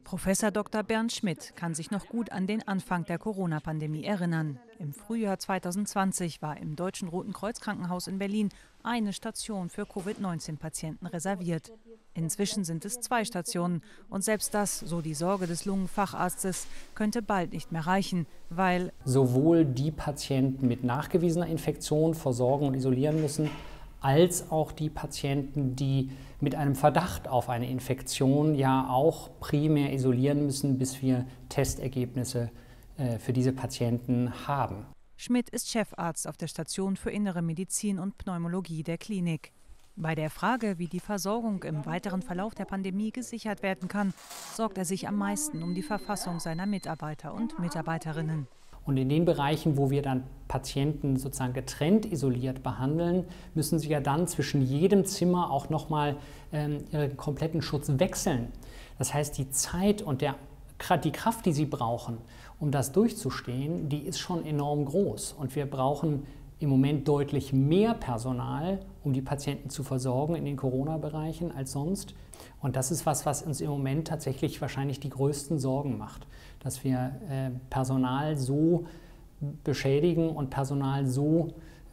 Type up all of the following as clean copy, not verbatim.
Professor Dr. Bernd Schmidt kann sich noch gut an den Anfang der Corona-Pandemie erinnern. Im Frühjahr 2020 war im Deutschen Roten Kreuz Krankenhaus in Berlin eine Station für Covid-19-Patienten reserviert. Inzwischen sind es 2 Stationen und selbst das, so die Sorge des Lungenfacharztes, könnte bald nicht mehr reichen, weil sowohl die Patienten mit nachgewiesener Infektion versorgen und isolieren müssen, als auch die Patienten, die mit einem Verdacht auf eine Infektion ja auch primär isolieren müssen, bis wir Testergebnisse für diese Patienten haben. Schmidt ist Chefarzt auf der Station für Innere Medizin und Pneumologie der Klinik. Bei der Frage, wie die Versorgung im weiteren Verlauf der Pandemie gesichert werden kann, sorgt er sich am meisten um die Verfassung seiner Mitarbeiter und Mitarbeiterinnen. Und in den Bereichen, wo wir dann Patienten sozusagen getrennt isoliert behandeln, müssen sie ja dann zwischen jedem Zimmer auch nochmal ihren kompletten Schutz wechseln. Das heißt, die Zeit und die Kraft, die sie brauchen, um das durchzustehen, die ist schon enorm groß. Und wir brauchen im Moment deutlich mehr Personal, um die Patienten zu versorgen in den Corona-Bereichen als sonst. Und das ist was uns im Moment tatsächlich wahrscheinlich die größten Sorgen macht, dass wir Personal so beschädigen und Personal so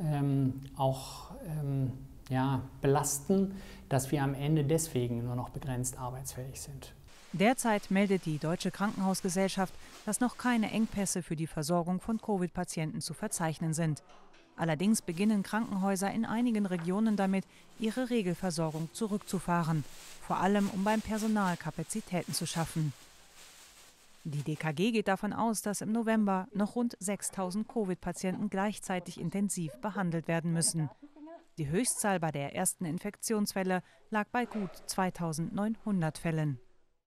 belasten, dass wir am Ende deswegen nur noch begrenzt arbeitsfähig sind. Derzeit meldet die Deutsche Krankenhausgesellschaft, dass noch keine Engpässe für die Versorgung von Covid-Patienten zu verzeichnen sind. Allerdings beginnen Krankenhäuser in einigen Regionen damit, ihre Regelversorgung zurückzufahren, vor allem um beim Personal Kapazitäten zu schaffen. Die DKG geht davon aus, dass im November noch rund 6.000 Covid-Patienten gleichzeitig intensiv behandelt werden müssen. Die Höchstzahl bei der ersten Infektionswelle lag bei gut 2.900 Fällen.